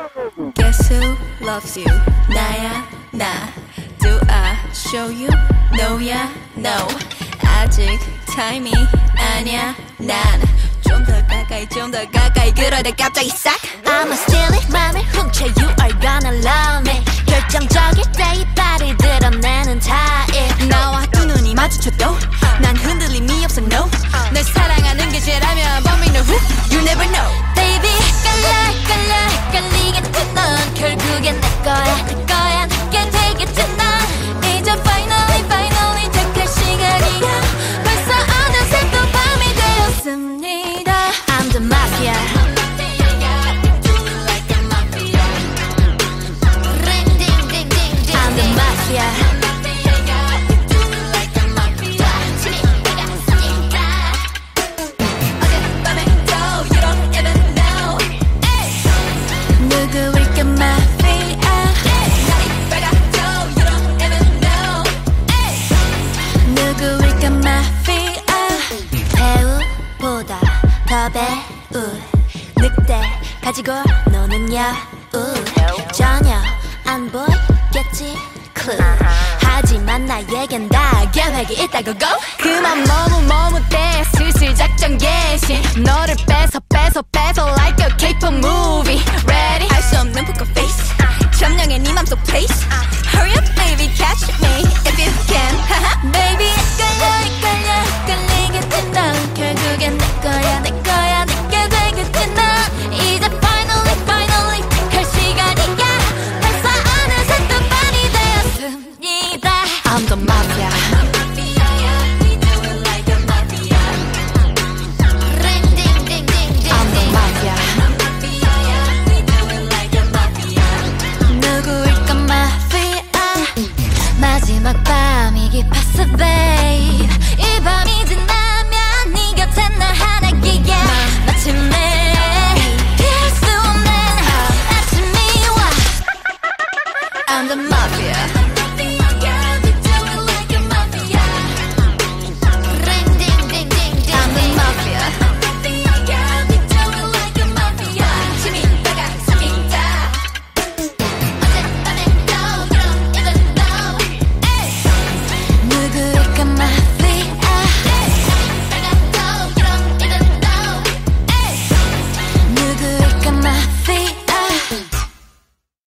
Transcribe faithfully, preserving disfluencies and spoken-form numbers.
Guess who loves you? 나야 나. Do I show you? No야 no. 아직 타임이 아니야 난. 좀 더 가까이 좀 더 가까이 그러다 갑자기 싹. I'ma steal it 맘을 훔쳐 You are gonna love me. 결정적일 때 이빨을 드러내는 타입. 나와 두 눈이 마주쳐도 난 흔들림이 없어 no. 널 사랑하는 게 죄라면 But me know who you never know. Baby 깔라 깔라 헷갈리겠지 넌 결국엔 내 거야 내 거야 내게 되겠지 넌 이제 finally finally 택할 시간이야. 벌써 어느새 또 밤이 되었습니다. I'm the mafia. I'm the mafia. 누구일까 마피아. 누구일까 마피아. 배우보다 더 배우 늑대 가지고 노는 여우 전혀 안 보이겠지 clue. 하지만 나에겐 다 계획이 있다고 go. 그만 뭐